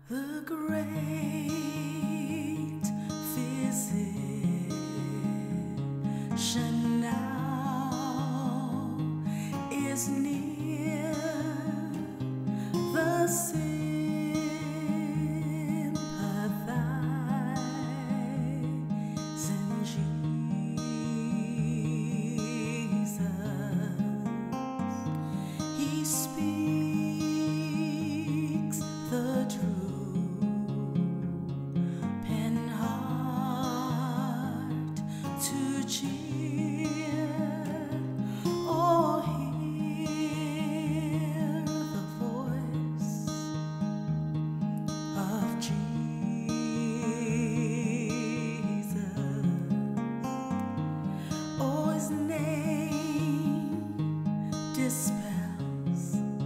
The great physician now is near. The sympathizing Jesus, He speaks the truth, pen heart to cheer. Oh, hear the voice of Jesus. Oh, His name dispels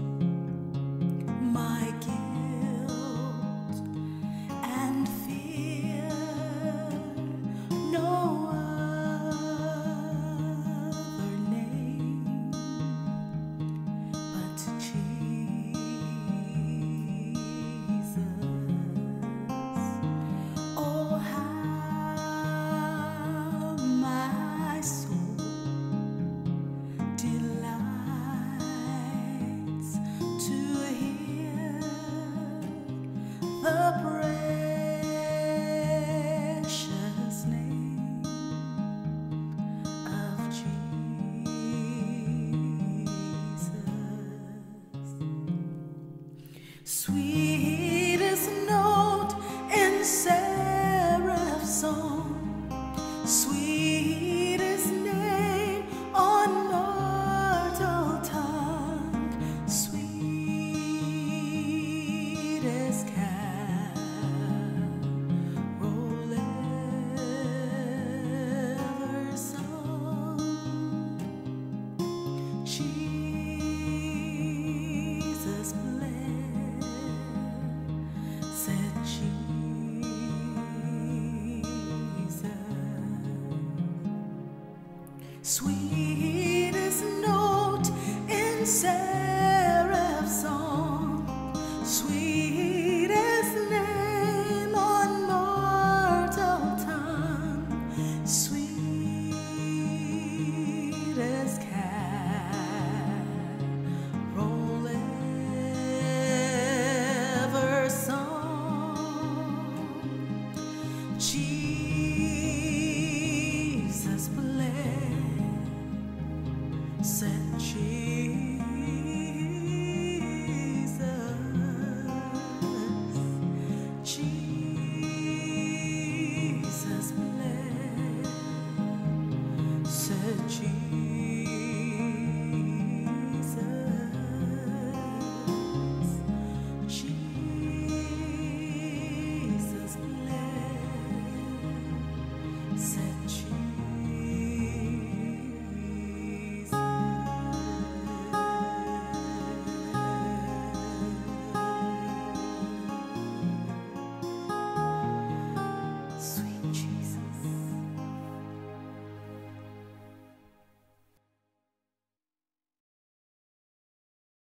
my guilt and fear. No other name but Jesus. Oh, how my soul delights to hear the precious name of Jesus. Sweetest note in seraph's song, sweetest name on mortal tongue, sweetest carol ever sung. Jesus blessed Jesus, sweet